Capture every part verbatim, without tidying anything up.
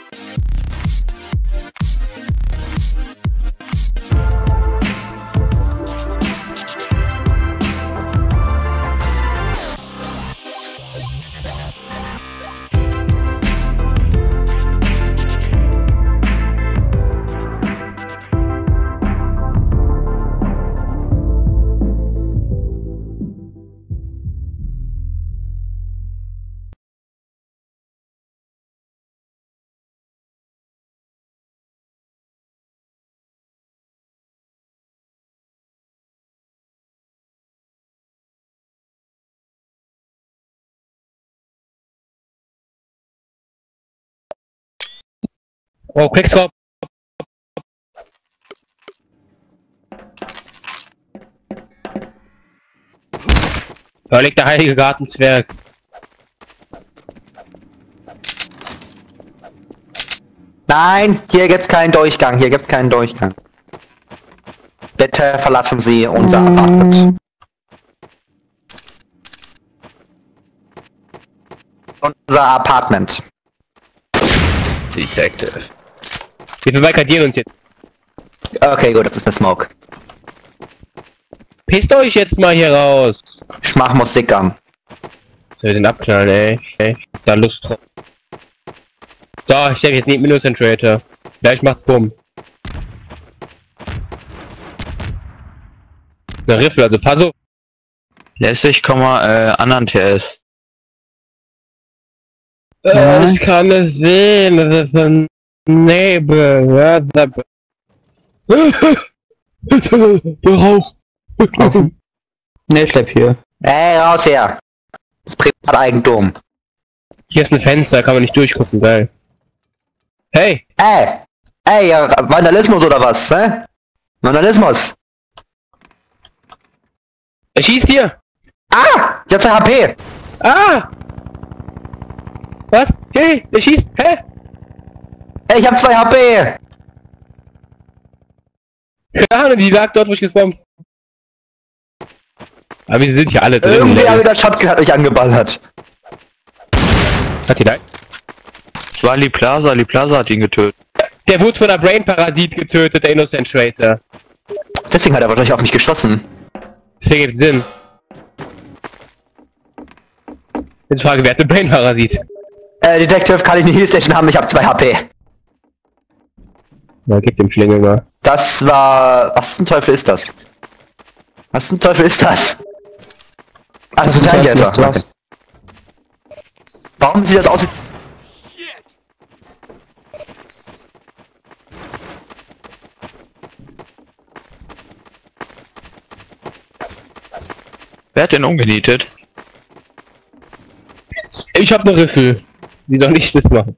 Oh, Quickscope! Da liegt der heilige Gartenzwerg. Nein, hier gibt's keinen Durchgang, hier gibt's keinen Durchgang. Bitte verlassen Sie unser Apartment. Unser Apartment. Detective. Wir verbarrikadieren uns jetzt. Okay, gut, das ist eine Smoke. Pisst euch jetzt mal hier raus. Ich mach Musik an. Soll den abknallen, ey. ey. Da Lust drauf. So, ich denke jetzt nicht Minus Centrator. Gleich macht Bumm. Der Riffel, also pass auf. sechzig, äh, anderen T S. Äh, ich kann es sehen, das ist ein Nebel. Ja, da... Rauch. Ne, ich bleib hier. Ey, raus her! Das ist Privateigentum. Hier ist ein Fenster, kann man nicht durchgucken, geil. Hey! Ey! Ey, ja, Vandalismus oder was, hä? Vandalismus! Er schießt hier! Ah! Ich hab zwei H P! Ah! Was? Hey, er schießt! Hä? Ey, ich hab zwei H P! Keine Ahnung, die lag dort, wo ich gespawnt. Aber wir sind hier alle drin. Irgendwer mit der Shotgun hat mich angeballert. Hat die da? Das war Ali Plaza, Ali Plaza hat ihn getötet. Der wurde von der Brain-Parasit getötet, der Innocent Traitor. Deswegen hat er wahrscheinlich auf mich geschossen. Das ergibt Sinn. Jetzt Frage, wer hat den Brain-Parasit? Äh, Detective, kann ich eine Heal-Station haben? Ich hab zwei H P. Na, gib dem Schlingel mal. Das war... Was zum Teufel ist das? Was zum Teufel ist das? Ach, das ist ein Tangenter. Okay. Warum sieht das aus? Wer hat denn umgenietet? Ich hab ne Riffel. Wie soll ich das machen?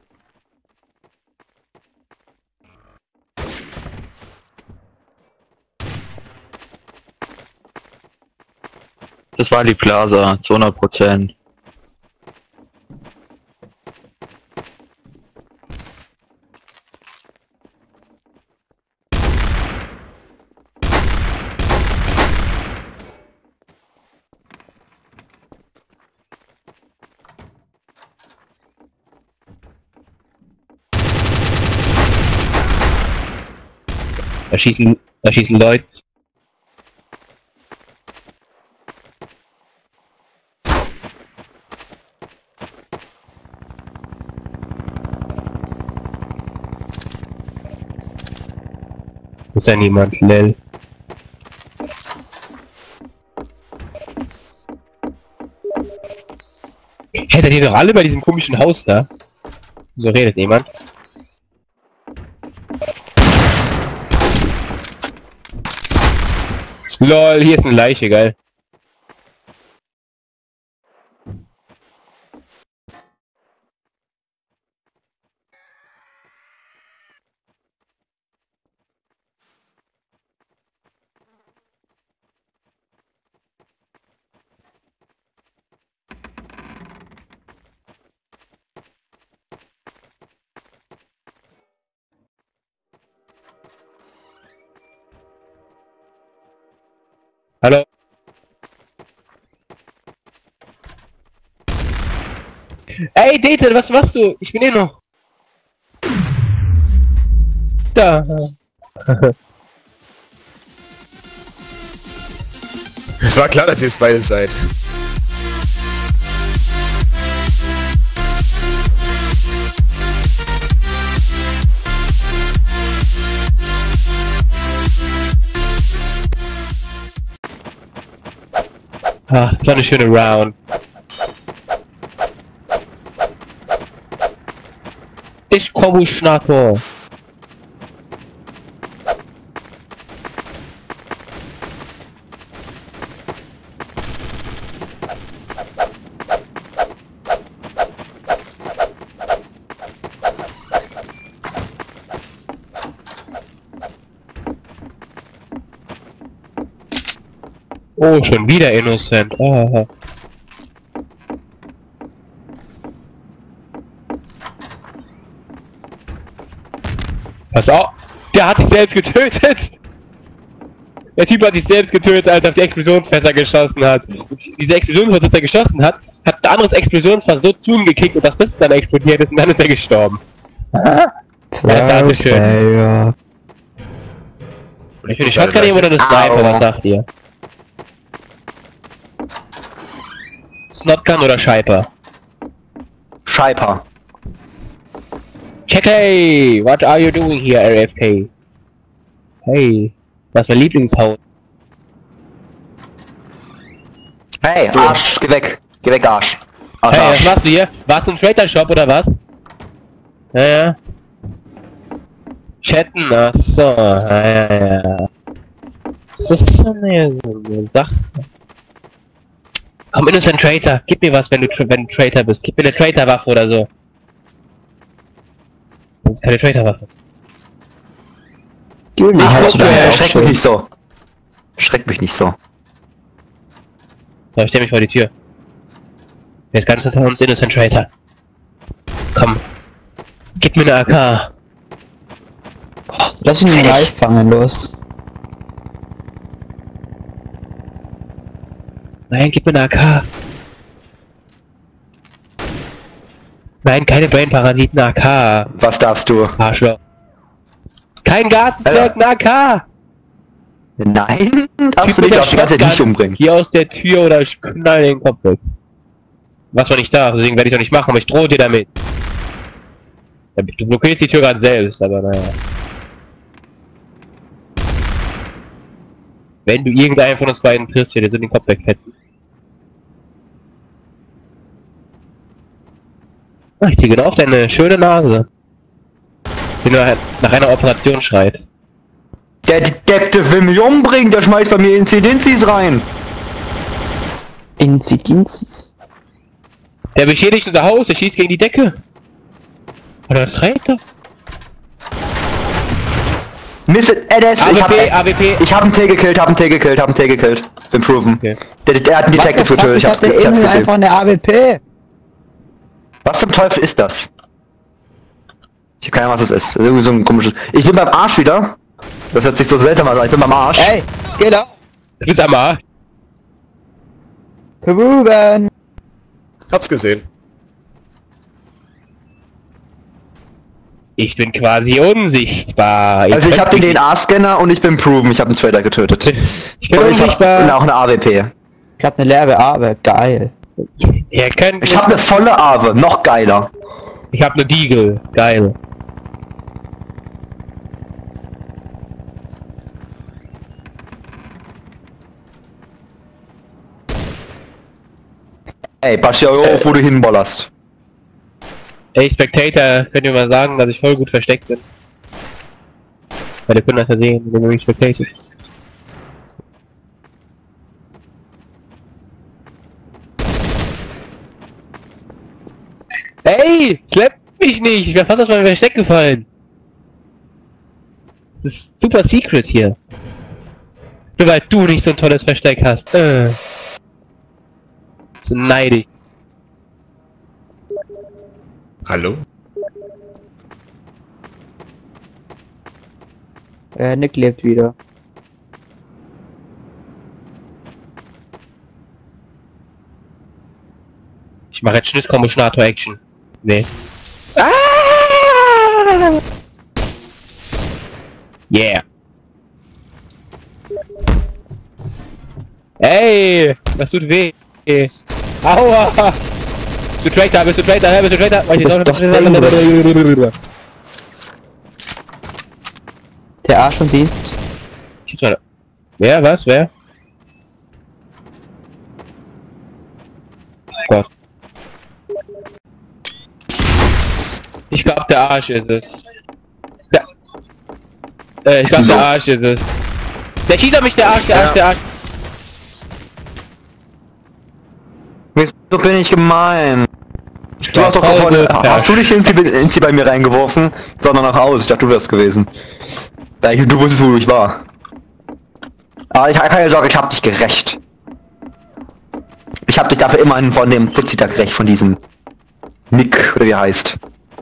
Das war die Plaza, zu hundert Prozent. Da schießen, da schießen Leute. Ist ja niemand, lel. Hättet ihr doch alle bei diesem komischen Haus da? So redet niemand. Lol, hier ist eine Leiche, geil. Hallo? Ey, Date, was machst du? Ich bin eh noch. da! Es war klar, dass ihr es beide seid. Ah, das war eine schöne Round. Ich komme Schnatter. Oh, schon wieder Innocent. Ah. Pass auf! Der hat sich selbst getötet! Der Typ hat sich selbst getötet, als er auf die Explosionsfässer geschossen hat. Und diese Explosionsfässer, das er geschossen hat, hat ein anderes Explosionsfass so zu ihm gekickt, und dass das dann explodiert ist, und dann ist er gestorben. Ja, Dankeschön. ja. Ich will die Shotgun nehmen oder eine Sniper, was sagt ihr? Snotgun oder Scheiper? Scheiper. Check, hey! What are you doing here, R F K? Hey, das ist mein Lieblingshaus. Hey, Arsch, geh weg. Geh weg, Arsch. Arsch, Hey, was Arsch. machst du hier? Warst du im Trader Shop oder was? Ja, ja. Chatten, ach so, ja, ja, ja. Das ist so eine, so eine Sache. Komm, Innocent Traitor, gib mir was, wenn du, wenn du Traitor bist. Gib mir eine Traitor-Waffe oder so. Das ist keine Traitor-Waffe. Ah, halt, guck, äh, schreck mich nicht so. Schreck mich nicht so. So, ich stell mich vor die Tür. Der ist ganz hinter uns, Innocent Traitor. Komm. Gib mir eine A K. Lass ihn Fertig. live fangen, los. Nein, gib mir eine A K. Nein, keine Brain-Parasiten, A K. Was darfst du? Arschloch. Kein Gartenwerk, eine A K. Nein, darfst du Gib mir nicht das auf die ganze Zeit nicht Shotgun umbringen. Hier aus der Tür oder ich knall den Kopf weg. Was man nicht darf, deswegen werde ich doch nicht machen, aber ich drohe dir damit. Ja, du blockierst die Tür gerade selbst, aber naja. Wenn du irgendeinen von uns beiden triffst, hier, der sind den Kopf wegfetzen. Ach, ich dir genau auf deine schöne Nase. Die nur nach einer Operation schreit. Der Detective will mich umbringen, der schmeißt bei mir Inzidenzis rein. Inzidenz. Der beschädigt unser Haus, der schießt gegen die Decke. Oder Traitor? Misset Edis, ich hab, A W P, A W P. ich hab einen T gekillt, hab einen T gekillt, hab einen T gekillt. Bin proven. Okay. Der, der hat einen Detective getötet, ich hab's, der ich hab's Emil gesehen. einfach eine A W P. Was zum Teufel ist das? Ich hab keine Ahnung, was das ist. Das ist irgendwie so ein komisches... Ich bin beim Arsch wieder. Das hört sich so seltsam an, ich bin beim Arsch. Ey, geh da. Du bist am Arsch. Ruben. Hab's gesehen. Ich bin quasi unsichtbar. Also ich hab hab den D N A-Scanner und ich bin proven, ich hab einen Trader getötet. Ich bin Und ich hab unsichtbar. auch eine A W P. Ich hab eine leere Arbe, geil. Ihr könnt Ich hab eine volle Arbe, noch geiler. Ich hab ne Deagle. Geil. Ey, pass ja auf, wo du hinbollerst. Ey, Spectator, könnt ihr mal sagen, dass ich voll gut versteckt bin? Weil ihr könnt das ja sehen, wenn ihr mich Spectator. Ey, schleppt mich nicht! Ich wär fast aus meinem Versteck gefallen. Das ist super secret hier. Nur weil du nicht so ein tolles Versteck hast. Äh. So neidisch. Hallo? Äh, Nick lebt wieder. Ich mache jetzt Schnittkombinator Action. Nee. Ah! Yeah. Ey, das tut weh. Aua. Bist du Traitor, bist du Traitor, bist du Traitor? Du bist doch dämlich. Der Arsch und Dienst. Schieß mal. Wer, was, wer? Oh Gott. Ich glaub, der Arsch ist es. Der, äh, ich glaub, Wieso? der Arsch ist es. Der schießt auf mich, der Arsch, der Arsch, Ja. der Arsch. Wieso bin ich gemein? Du hast doch Voll vorhin, gut, hast du nicht irgendwie irgendwie bei mir reingeworfen, sondern nach Hause. Ich dachte, du wärst gewesen. Ja, ich, du wusstest, wo ich war. Aber ich keine Sorge, ich hab dich gerecht. Ich hab dich dafür immerhin von dem Putziter gerecht, von diesem Nick, oder wie er heißt.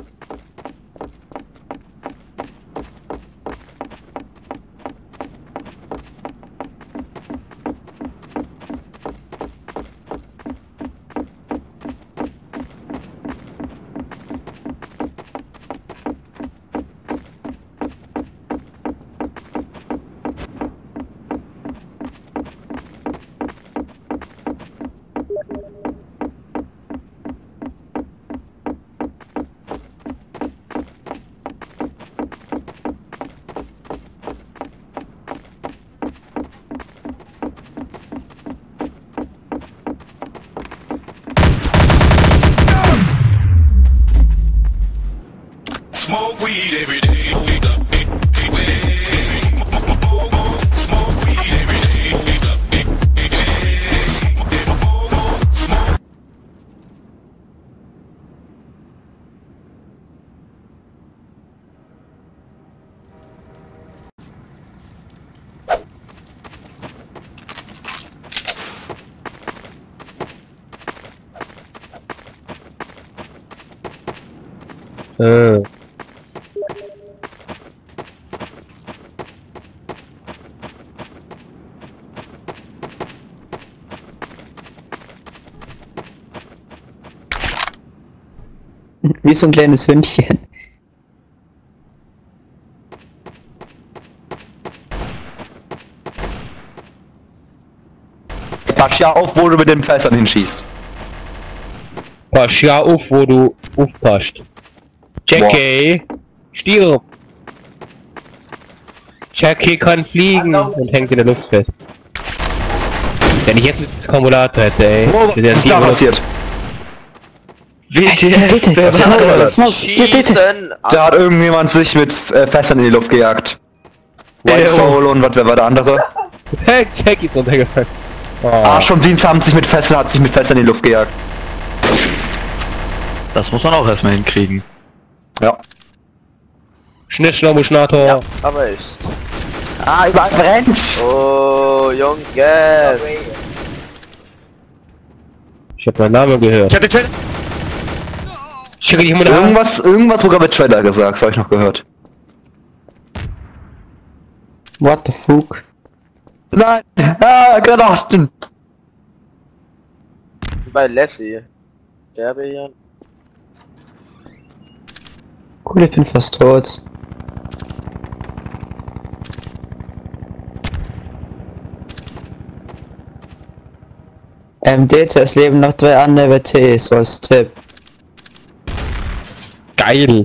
Smoke weed every day. Smoke weed every day. Äh. Wie so ein kleines Hündchen. Pass ja auf, wo du mit den Fässern hinschießt. Pass ja auf, wo du aufpasst. Jackie, stirb. Jackie kann fliegen und hängt in der Luft fest. Wenn ich jetzt das Kumulator hätte, ey. Wo der ist da passiert? W T F, Bitte, wer Smoke, war das? Smoke, bitte. Da hat irgendjemand sich mit äh, Fässern in die Luft gejagt. White Ey, oh. Soul und was, wer war der andere? Hey, Jackie ist runtergefallen. Oh. Arsch und Dienst haben sich mit Fässern, hat sich mit Fässern in die Luft gejagt. Das muss man auch erstmal hinkriegen. Ja. Schnittschnaubuschnator. Ja, aber ist. Ah, überall brennt! Oh, Junge! Ich hab meinen Namen gehört. Ich hatte Traitor. Schicke dich mal an. Irgendwas, irgendwas sogar mit Trailer gesagt, das hab ich noch gehört. What the fuck? Nein! Ah, Granaten! Bei Lassie. Sterbe hier. Cool, ich bin fast tot. Ähm, Data, es leben noch drei andere W T, so als Tipp. Geil.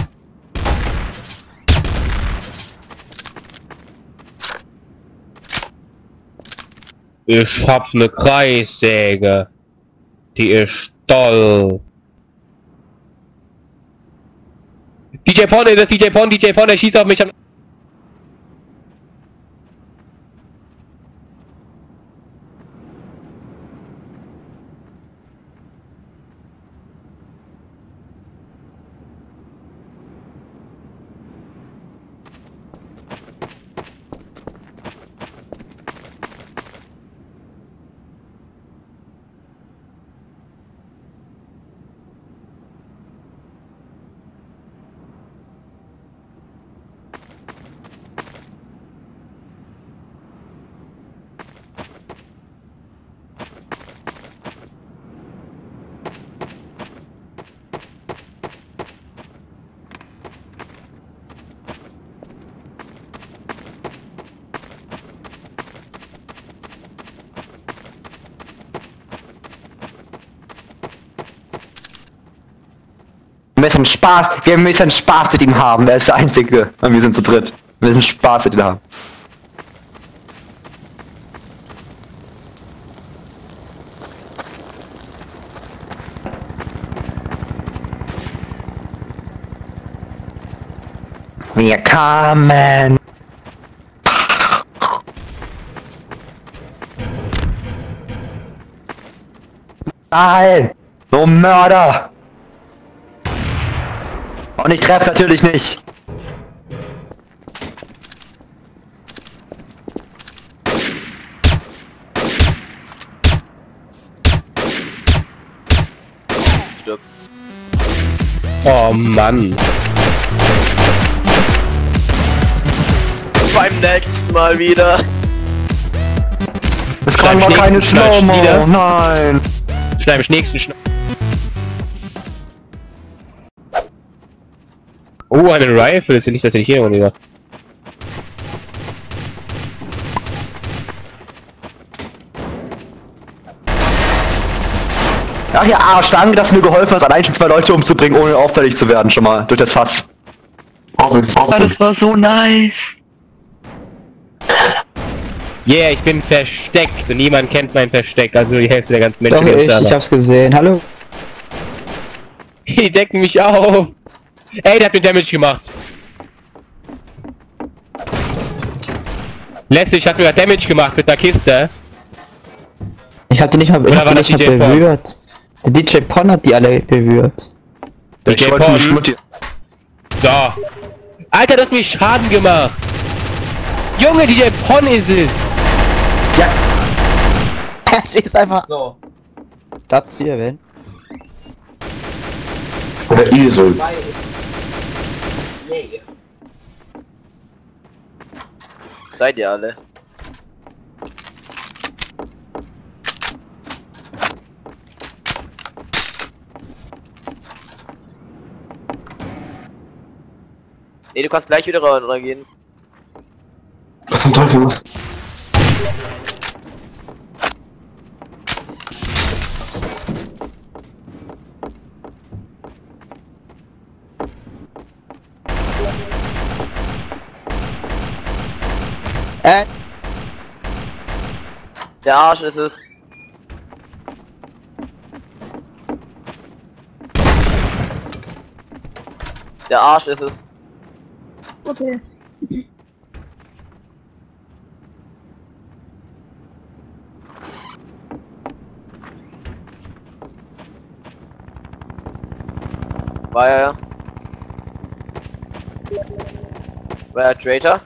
Ich hab ne Kreissäge. Die ist toll. D J Pon, das ist D J Pon, D J Pon, der schießt auf mich. Wir müssen Spaß, wir müssen Spaß mit ihm haben, er ist der Einzige. Und wir sind zu dritt. Wir müssen Spaß mit ihm haben. Wir kamen. Nein! So Mörder! Und ich treffe natürlich nicht. Stirbt. Oh Mann. Beim nächsten Mal wieder. Es kann mal keine nächsten Schneid Slow-Mo, wieder. nein! Schneid ich nächsten Schneid. Oh, eine Rifle, ist ja nicht, dass ich hier runter. Ach ja, Arsch, danke, dass du mir geholfen hast, allein schon zwei Leute umzubringen, ohne auffällig zu werden, schon mal, durch das Fass. Ah, das war so nice. Yeah, ich bin versteckt und niemand kennt mein Versteck, also die Hälfte der ganzen Doch Menschen ich, ich hab's gesehen. Hallo? Die decken mich auf. Ey, der hat mir Damage gemacht. Letztlich hat mir grad Damage gemacht mit der Kiste. Ich hab die nicht mal, ich Oder hab war die das nicht D J mal Pon? berührt. Der D J Pon hat die alle berührt. D Ich J wollte Pon. mich Schmutti. So. Alter, du hast mir Schaden gemacht. Junge, D J Pon ist es. Es ist einfach so. Das hier, wenn? Oder Esel. Seid ihr alle? Nee, du kannst gleich wieder reingehen. Was zum Teufel was? Äh, Der Arsch ist es. Der Arsch ist es. Okay. War er? War er Traitor?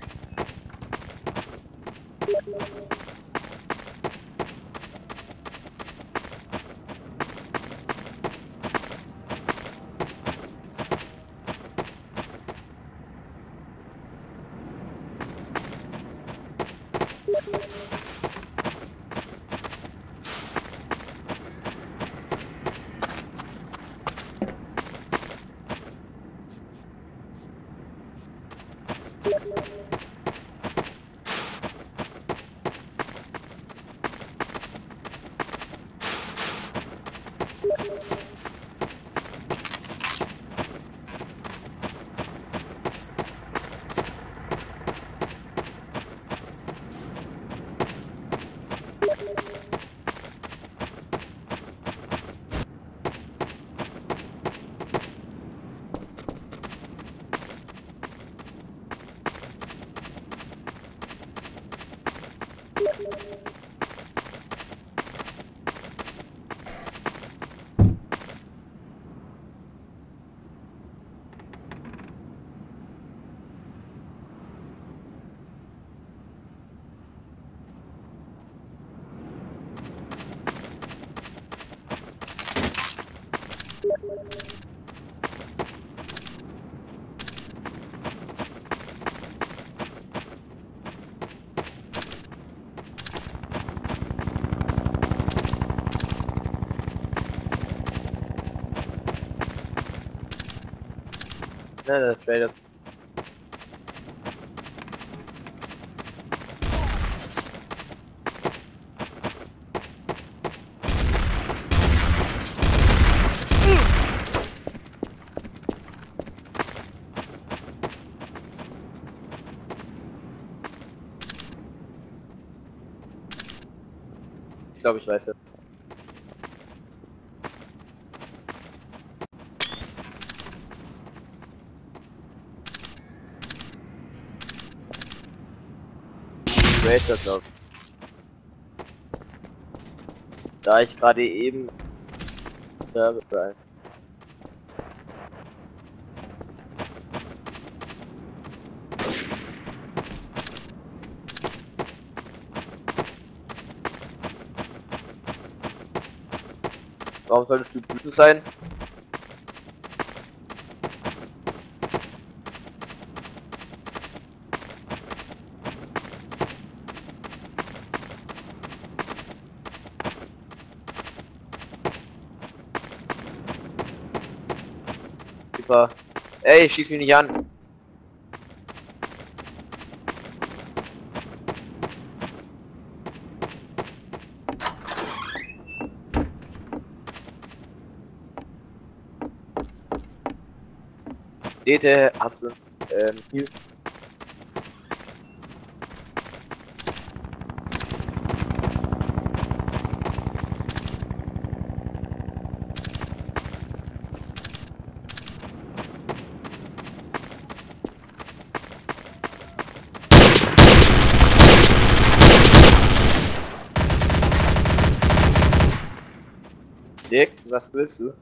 Ne, der Traitor. glaube, ich weiß es. Racer, glaube ich. Da ich gerade eben ja, befreien. Warum solltest du wütend sein? Super. Ey, schieß mich nicht an. Dete, hast du ähm, hier. Dick, was willst du?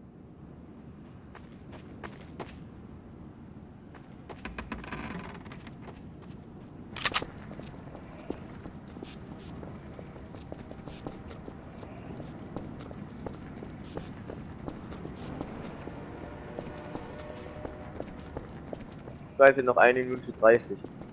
Zweifel noch eine Minute dreißig.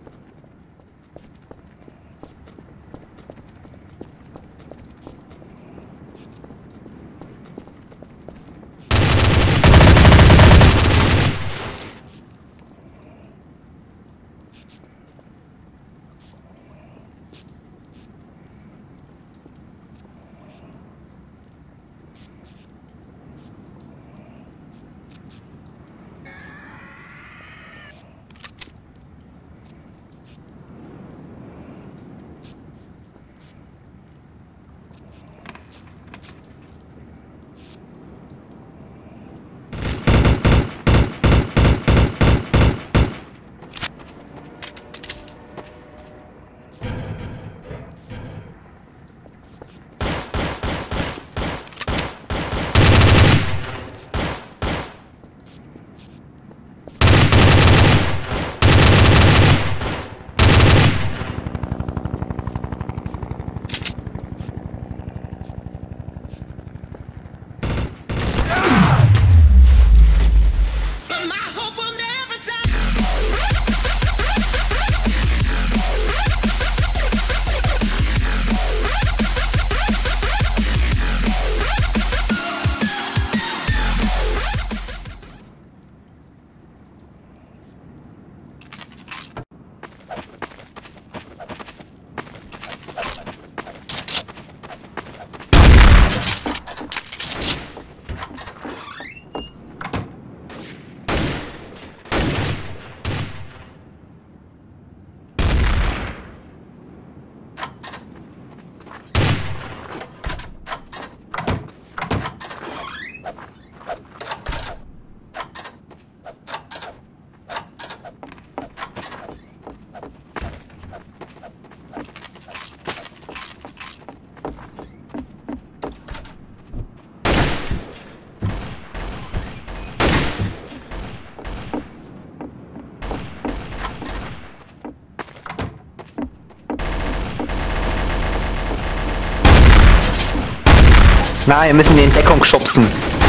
Nein, wir müssen die in Deckung schubsen.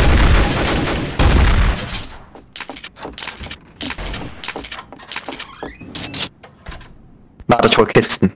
Warte, ich hol Kisten.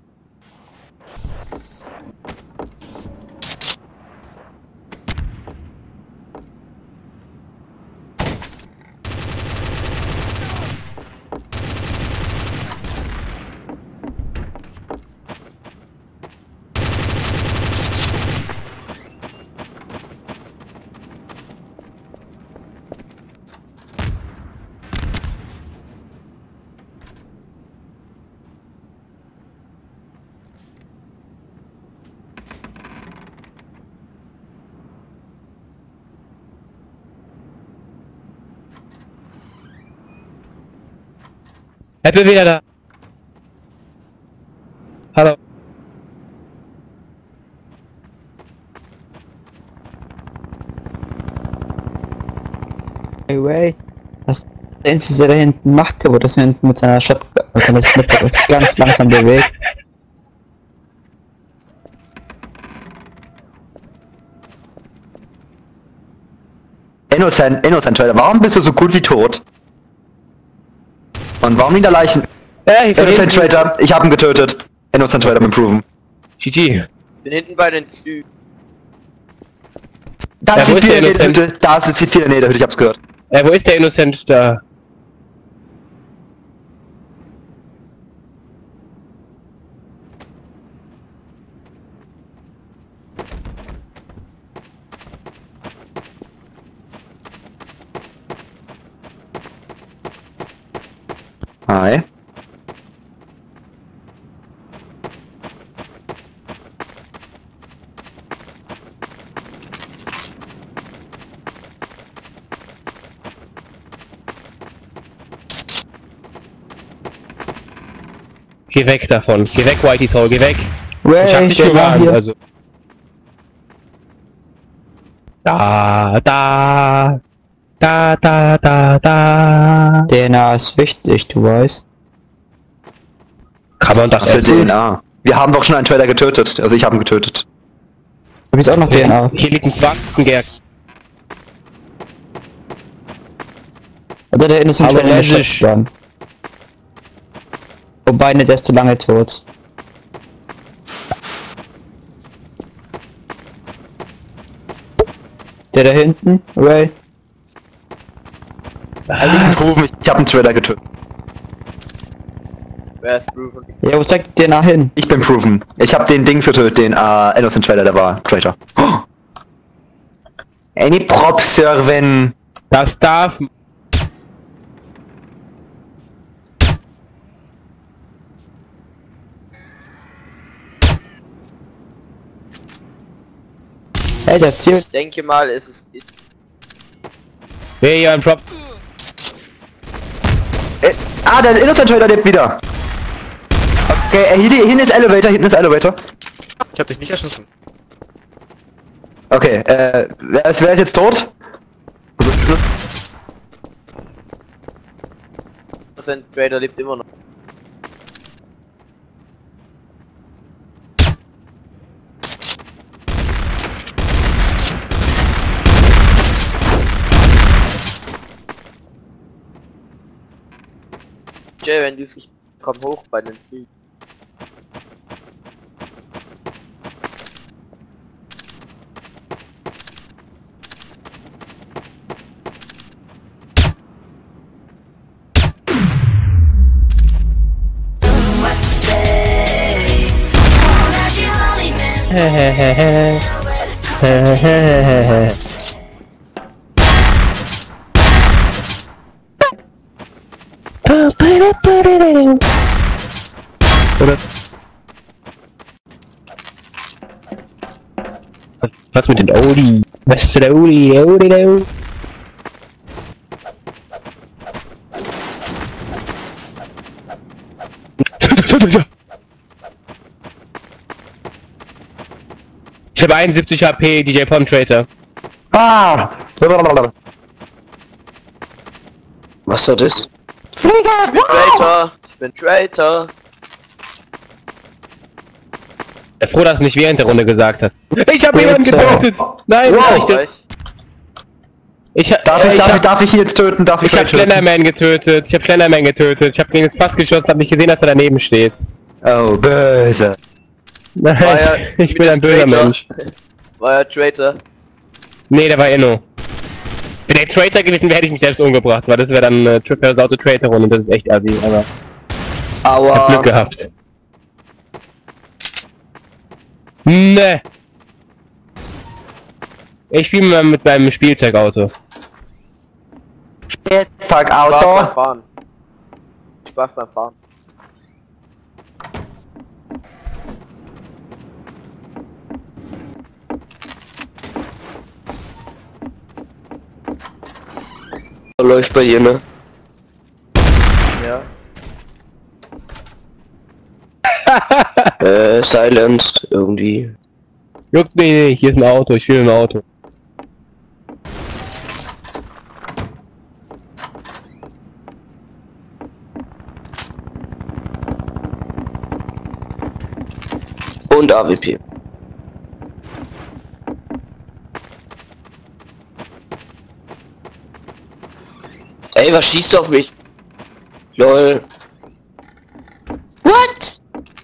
Ich bin wieder da. Hallo. Hey, Way. Was denkst du, der da hinten macht kaputt, dass er hinten mit seiner Shotgun, mit seiner Sniper ist ganz langsam bewegt? Innocent, Innocent Trader, warum bist du so gut wie tot? Und warum in der Leichen? Ja, ich Innocent Trader, ich hab ihn getötet. Innocent Trader improven. G G. Bin hinten bei den Zügen. Da Ja, ist wo die ist der vier in der Innocent? Hütte, da ist die vier in der Hütte, ich hab's gehört. Äh, wo ist der Innocent da? Hi. Geh weg davon. Geh weg, Whitey Soul, geh weg. Way, Ich hab dich der war gewarnt, hier. also. Da, da. Da, da, da, da. D N A ist wichtig, du weißt. Kann man doch Was für essen. D N A? Wir haben doch schon einen Trader getötet, also ich habe ihn getötet. Du bist auch noch D N A. Hier liegt ein Zwanzengerd. Oder der Innocent Aber Trader mit der lässig. Shotgun. Wobei, ne, der ist zu lange tot. Der da hinten, Ray. Also improven, ich hab einen Trader getötet. Wer ist proven? Ja, wo zeigt der nach hin? Ich bin proven. Ich hab den Ding getötet, den äh, Innocent Trader, der war Traitor. Oh. Any Props, Sir, Das darf. Hey, der ist hier. Ich denke mal, es ist... Wer hier ein Prop. Äh, ah, der Innocent Trader lebt wieder. Okay, äh, hier, hier hinten ist Elevator, hinten ist Elevator. Ich hab dich nicht erschossen. Okay, äh, wer ist, wer ist jetzt tot? Innocent Trader lebt immer noch. Jay, wenn du dich... Komm hoch bei den Zügen. Oder? Was mit den Oli? Was ist der Oli? Der Oli, der Oli. Ich habe einundsiebzig H P, D J Pom Traitor. Ah! Was soll das? Ich bin Traitor! Ich bin Traitor! Ja, froh, dass du nicht während der Runde gesagt hast. Ich habe jemanden Bitte. getötet! Nein, Wow. ich, ich, Darf äh, ich, ich darf ich, hab, darf ich ihn jetzt töten? Darf ich ich hab ihn töten? Slenderman getötet, ich hab Slenderman getötet, ich hab gegen das Fass geschossen, hab nicht gesehen, dass er daneben steht. Oh, böse. Nein, War ja ich bin ein böser Traitor. Mensch. War ja Traitor. Nee, der war Inno. Wenn der Traitor gewesen wäre, hätte ich mich selbst umgebracht, weil das wäre dann äh, Triple Auto Traitor Runde und das ist echt assi, aber ich hab Glück Aua. gehabt. Ne. Ich spiele mal mit meinem Spielzeugauto. Spaß beim Spielzeugauto. Fahren. Spaß beim Fahren. Läuft bei dir, ne? Ja. Äh, silenced irgendwie. Juckt, nee, nee, hier ist ein Auto, ich will ein Auto. Und A W P. Ey, was schießt du auf mich? Lol. What?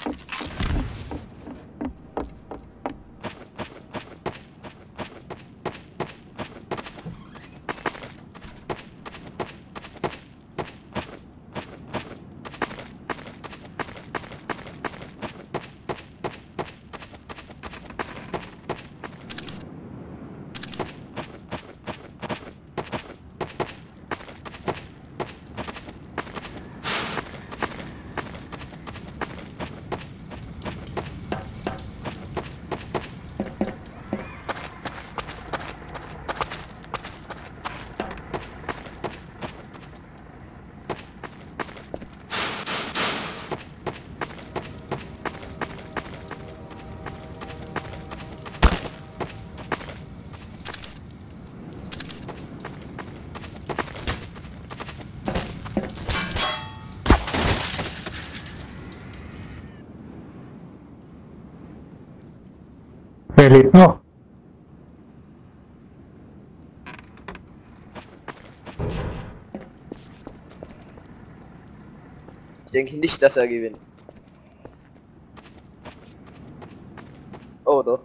Wer lebt noch? Ich denke nicht, dass er gewinnt. Oh doch.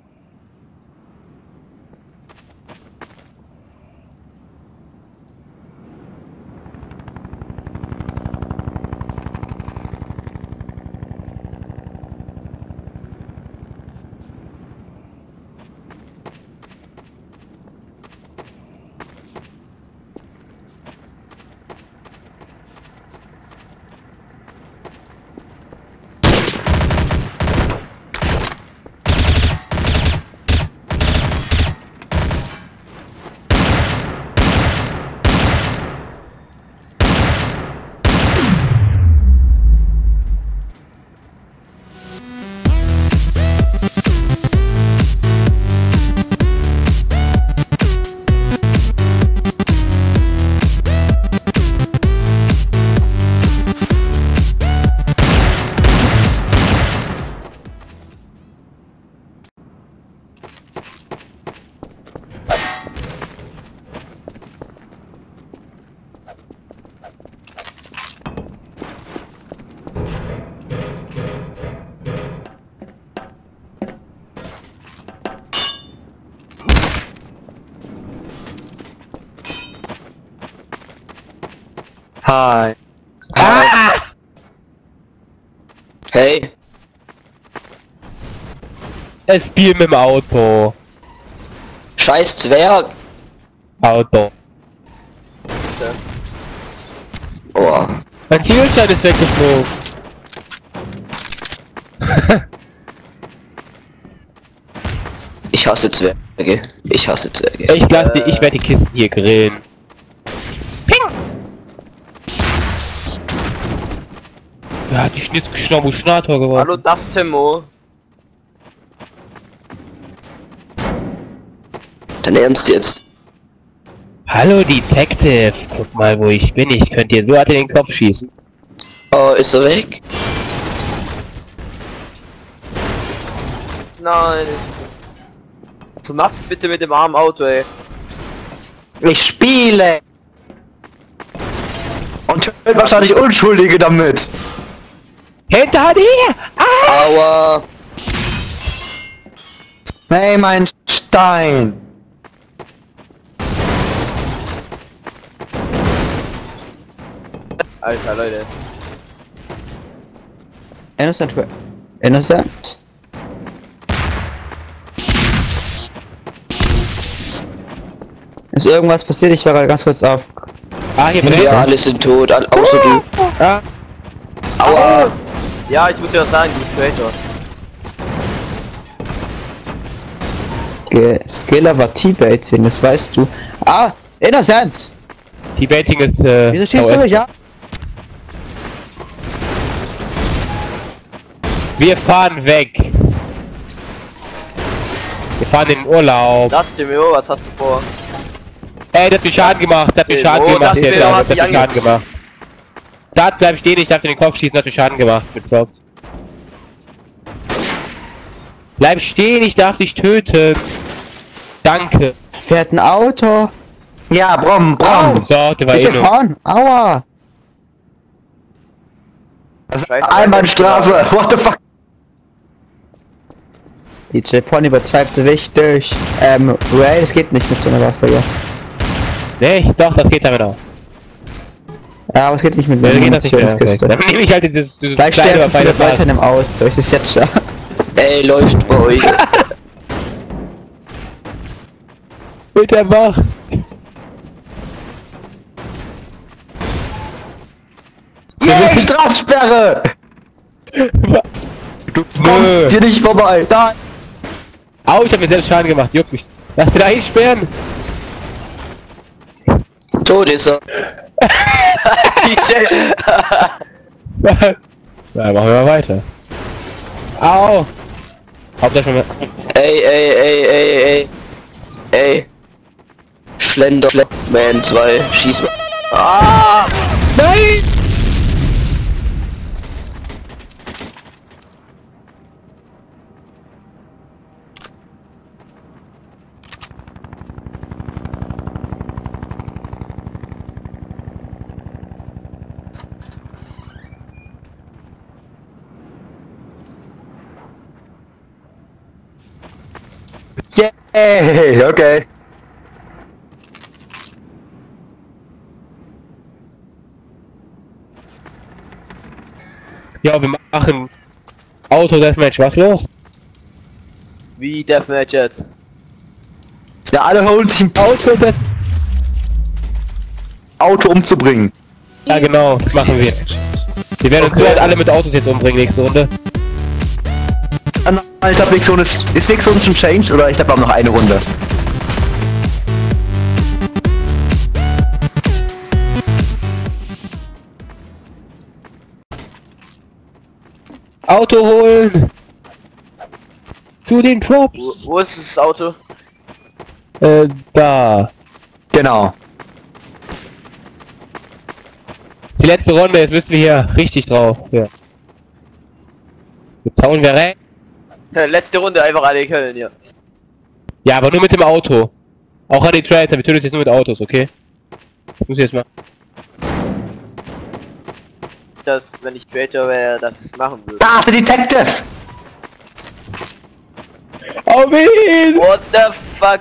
Hi. Ah! Hey. Es spielt mit dem Auto. Scheiß Zwerg. Auto. Oh. Mein Zielschein ist weggeflogen. Ich hasse Zwerge. Ich hasse Zwerge. Ich lass die, ich werde die Kisten hier grillen. Ping! Ja, die Schnitzgeschnabuschnator geworden. Hallo, das Timo. Dein Ernst jetzt? Hallo Detective, guck mal wo ich bin, ich könnte dir so hart in den Kopf schießen. Oh, ist er weg? Nein. Du machst bitte mit dem armen Auto, ey. Ich spiele! Und tötet wahrscheinlich Unschuldige damit! Hinter dir! Ah! Aua. Hey, mein Stein! Alter, Leute. Innocent. Innocent. Ist irgendwas passiert? Ich war gerade ganz kurz auf. Ah, hier brennt Ja, alle sind tot, all, außer du. ah. Aua. Ja, ich muss dir was sagen, du Creator. Ge Skiller war T-Baiting, das weißt du. Ah! Innocent! T-Baiting ist äh... Wieso schießt V S. du mich ab? Wir fahren weg. Wir fahren in den Urlaub. Das Timio, was hast du vor? Ey, das hat mir Schaden gemacht, das hat mir Okay, Schaden wo, gemacht das jetzt, Timio das hat hat mir mich Schaden ange- gemacht. Da bleib stehen, ich darf in den Kopf schießen, das hat mir Schaden gemacht mit Props. Bleib stehen, ich darf dich töten. Danke. Fährt ein Auto. Ja, Brom, Brom. So, der war eh Bitte nur. fahren. Aua. Scheiße, Einbahnstraße, what the fuck? D J Pony übertreibt richtig. Ähm, Ray, das geht nicht mit so einer Waffe, ja. Nee, doch, das geht damit auch. Ja, aber es geht nicht mit Ja, der dann geht das nicht mehr. Munitionskiste. Dann nehme ich halt dieses, dieses Gleich kleine, sterben feine viele Leute Fass. in dem Auto. Ich das jetzt schon. Ey, läuft bei euch. Bitte mach. Yeah, Straßsperre! Du Nö. kommst hier nicht vorbei. Da. Au, ich hab mir selbst Schaden gemacht, juckt mich. Lass mich da einsperren. Tot ist er. D J! Na, machen wir mal weiter. Au! Hauptsache schon mal. Ey, ey, ey, ey, ey. Ey. Schlender, Schlenderman zwei. Schieß mal. Ah! Nein! Yay, okay. Ja, wir machen Auto Deathmatch, was los? Wie Deathmatch jetzt? Ja, alle holen sich ein Auto Death. Auto umzubringen. Ja genau, das machen wir. Wir werden uns Okay. dort alle mit Autos jetzt umbringen nächste Runde. Ah, Ich glaube, Nixon ist, ist Nixon schon changed oder ich glaube, wir haben noch eine Runde. Auto holen! Zu den Props! Wo, wo ist das Auto? Äh, da. Genau. Die letzte Runde, jetzt müssen wir hier richtig drauf. Ja. Jetzt hauen wir rein. Ja, letzte Runde einfach alle können, ja. Ja, aber nur mit dem Auto. Auch an die Trader, wir töten uns jetzt nur mit Autos, okay? Das muss ich jetzt mal. Das, wenn ich Traitor wäre, das machen würde. Da ist der Detective! Oh wen! What the fuck?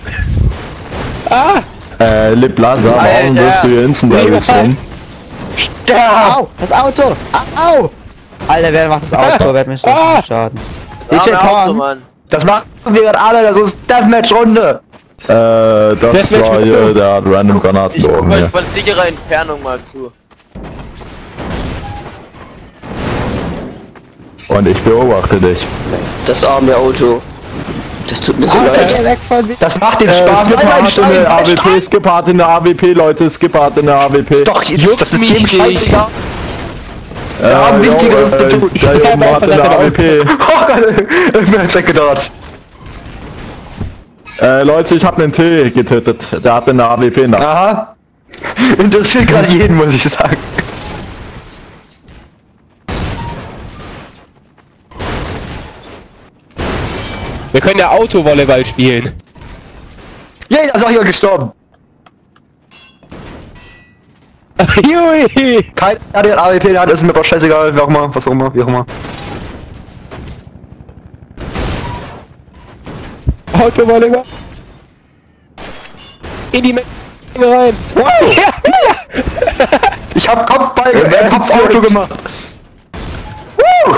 Ah! Äh, Le Plaza, warum Alter. wirst du hier Incendiaries rum? Sterb! Au, das Auto! Au! Alter, wer macht das Auto? Wer hat mir so Ah. viel Schaden? D Arme J Auto, Porn! Mann. Das machen wir gerade alle, das ist Deathmatch-Runde! Äh, das Deathmatch war mit hier, Blut. der hat random Granaten Ich guck geworfen euch hier. von sicherer Entfernung mal zu. Und ich beobachte dich. Das arme Auto. Das tut mir so Alter, leid. geh weg von mir! Das macht den Äh, Spaß Skip mit meinem hart in der A W Stein! P, Skip hart in der A W P, Leute, Skip hart in der A W P. Doch, das ist mich jedem nicht. scheißegal. äh, Wir haben jo, Wichtigeres zu äh, tun. Der Junge hat in der A W P. Oh Gott, mir hat's weggedauert. Äh, Leute, ich hab einen T getötet. Der hat in der A W P nach. Aha. Interessiert gerade jeden, muss ich sagen. Wir können ja Autovolleyball spielen. Jeder ist auch hier gestorben. Jui! Keiner hat den A W P, der hat, ist mir aber scheißegal, wie auch immer, was auch immer, wie auch immer. Autovolleyball. In die Menge rein. Wow. Ja, Ich hab Kopfball, äh, Kopfauto gemacht. Woo!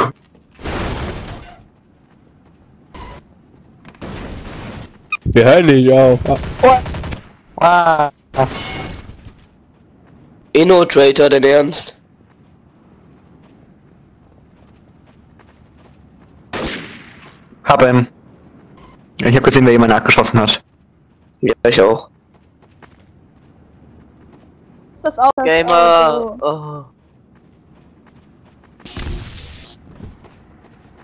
wir hören nicht auf. Ah. Inno Traitor, dein Ernst? Hab ihn. Ich hab gesehen, wer jemand nachgeschossen hat. Ja, ich auch. Ist das Auto? Gamer! Oh.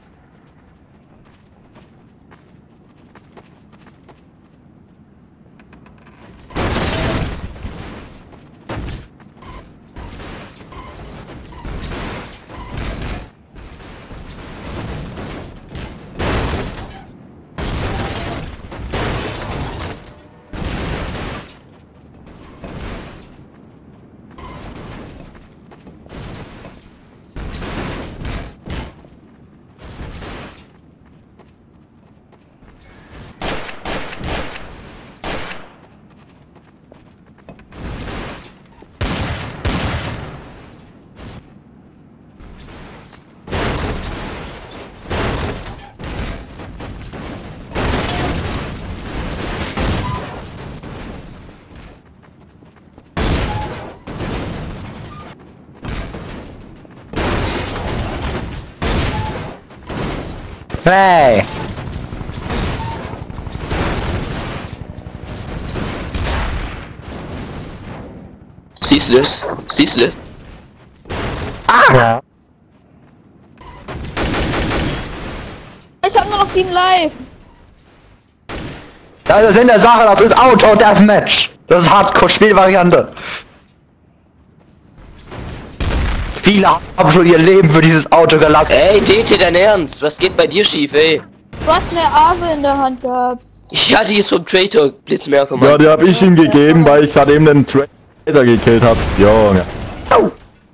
Hey! Siehst du das? Siehst du das? Ah! Ich hab nur noch sieben live. Das ist in der Sache, das ist Auto Deathmatch. Das ist Hardcore-Spielvariante. Viele haben schon ihr Leben für dieses Auto gelassen. Ey, D T, dein Ernst? Was geht bei dir schief, ey? Du hast eine Arme in der Hand gehabt. Ja, die ist vom Traitor, Blitzmerker, Ja, Mann. die hab ich ihm gegeben, weil ich gerade eben den Trader gekillt hab. Junge. Au.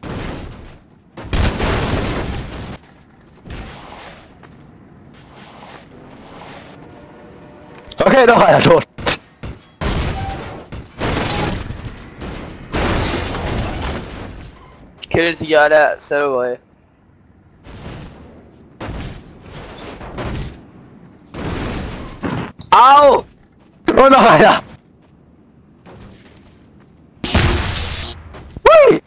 Okay, noch einer tot. Ich killte die alle selber, ey. Au! Und noch einer. Hui.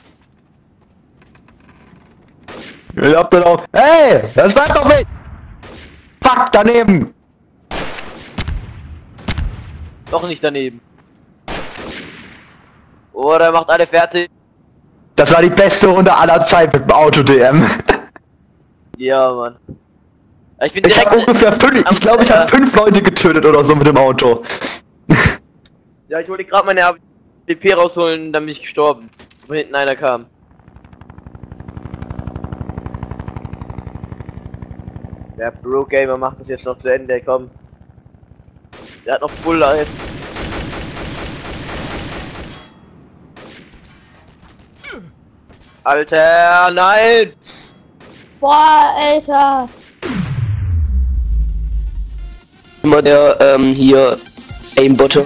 Ich hab den auch. Hey, das bleibt doch nicht. Fuck, daneben. Doch nicht daneben. Oder macht alle fertig. Das war die beste Runde aller Zeit mit dem Auto-D M. Ja, Mann. Ich bin Ich hab direkt- ungefähr fünf, ich glaube ich habe fünf Leute getötet oder so mit dem Auto. Ja, ich wollte gerade meine A W P rausholen, dann bin ich gestorben. Wo hinten einer kam. Der Pro Gamer macht das jetzt noch zu Ende, komm. Der hat noch Full Life. Alter, nein! Boah, Alter. Immer der, ähm, hier, Aimbotte.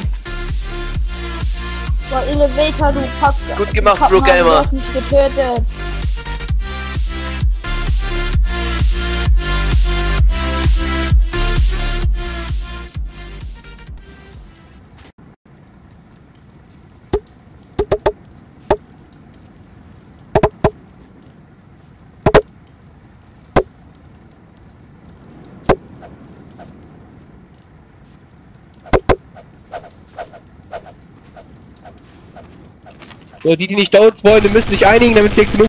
Boah, Elevator, du Pack. Gut gemacht, Pack- Pro Gamer. Du hast mich getötet. So, die, die nicht down wollen, müssen sich einigen, damit wir genug